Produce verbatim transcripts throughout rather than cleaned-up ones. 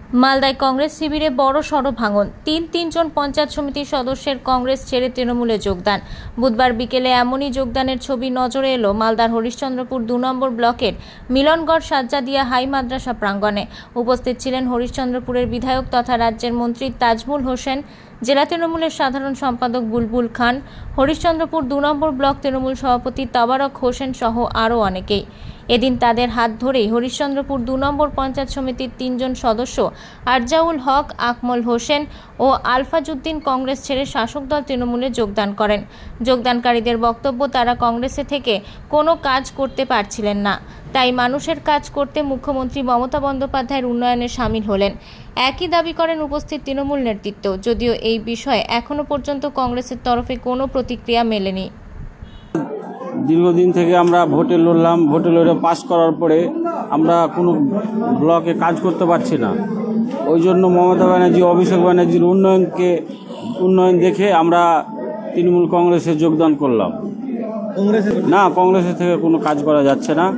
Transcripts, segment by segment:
মালদায় কংগ্রেস শিবিরে বড় সড় ভাঙন। তিন তিনজন পঞ্চায়েত সমিতির সদস্যের কংগ্রেস ছেড়ে তৃণমূলে যোগদান। বুধবার বিকেলে এমনই যোগদানের ছবি নজরে এলো মালদার হরিশ্চন্দ্রপুর দু নম্বর ব্লকের মিলনগড় সাজ্জাদিয়া হাই মাদ্রাসা প্রাঙ্গণে। উপস্থিত ছিলেন হরিশ্চন্দ্রপুরের বিধায়ক তথা রাজ্যের মন্ত্রী তাজমুল হোসেন, জেলা তৃণমূলের সাধারণ সম্পাদক বুলবুল খান, হরিশ্চন্দ্রপুর দু নম্বর ব্লক তৃণমূল সভাপতি তাবারক হোসেন সহ আরও অনেকেই। এদিন তাদের হাত ধরেই হরিশ্চন্দ্রপুর দু নম্বর পঞ্চায়েত সমিতির তিনজন সদস্য আরজাউল হক, আকমল হোসেন ও আলফাজউদ্দিন কংগ্রেস ছেড়ে শাসক দল তৃণমূলে যোগদান করেন। যোগদানকারীদের বক্তব্য, তারা কংগ্রেসে থেকে কোনো কাজ করতে পারছিলেন না, তাই মানুষের কাজ করতে মুখ্যমন্ত্রী মমতা বন্দ্যোপাধ্যায়ের উন্নয়নে সামিল হলেন। একই দাবি করেন উপস্থিত তৃণমূল নেতৃত্ব, যদিও এই বিষয়ে এখনো পর্যন্ত কংগ্রেসের তরফে কোনো প্রতিক্রিয়া মেলেনি। দীর্ঘদিন থেকে আমরা ভোটে লড়লাম, ভোটে লড়ে পাস করার পরে আমরা কোনো ব্লকে কাজ করতে পারছি না। ওই জন্য মমতা ব্যানার্জি, অভিষেক ব্যানার্জির উন্নয়নকে উন্নয়ন দেখে আমরা তৃণমূল কংগ্রেসে যোগদান করলাম। না, কংগ্রেসের থেকে কোনো কাজ করা যাচ্ছে না।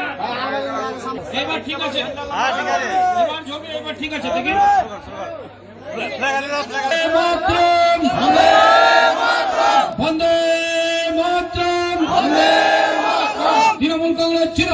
তৃণমূল কংগ্রেস ছিল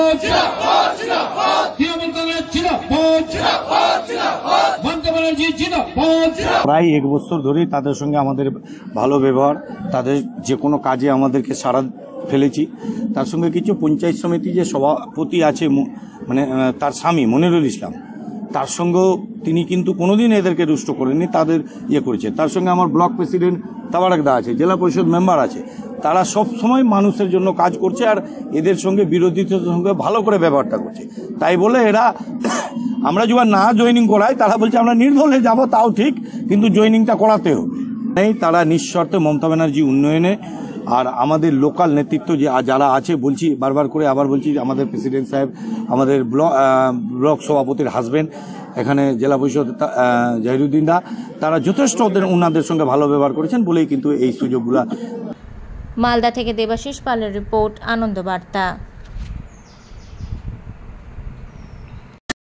প্রায় এক বছর ধরেই তাদের সঙ্গে আমাদের ভালো ব্যবহার, তাদের যে কোনো কাজে আমাদেরকে সাড়া ফেলেছি। তার সঙ্গে কিছু পঞ্চায়েত সমিতি যে সভাপতি আছে, মানে তার স্বামী মনিরুল ইসলাম, তার সঙ্গেও তিনি কিন্তু কোনোদিন এদেরকে রুষ্ট করেননি, তাদের ইয়ে করেছে। তার সঙ্গে আমার ব্লক প্রেসিডেন্ট তাবারক দা আছে, জেলা পরিষদ মেম্বার আছে, তারা সব সময় মানুষের জন্য কাজ করছে আর এদের সঙ্গে বিরোধীদের সঙ্গে ভালো করে ব্যবহারটা করছে। তাই বলে এরা আমরা যখন না জয়েনিং করাই, তারা বলছে আমরা নির্দলে যাব, তাও ঠিক, কিন্তু জয়েনিংটা করাতে হবে। এই তারা নিঃশর্তে মমতা ব্যানার্জি উন্নয়নে আর আমাদের লোকাল নেতৃত্ব যে যারা আছে, বলছি বারবার করে, আবার বলছি, আমাদের প্রেসিডেন্ট সাহেব, আমাদের ব্লক ব্লক সভাপতির হাজব্যান্ড, এখানে জেলা পরিষদ জাহিরুদ্দিন দা, তারা যথেষ্ট ওদের ওনাদের সঙ্গে ভালো ব্যবহার করেছেন বলেই কিন্তু এই সুযোগগুলা। মালদা থেকে দেবাশিস পালের রিপোর্ট, আনন্দ বার্তা।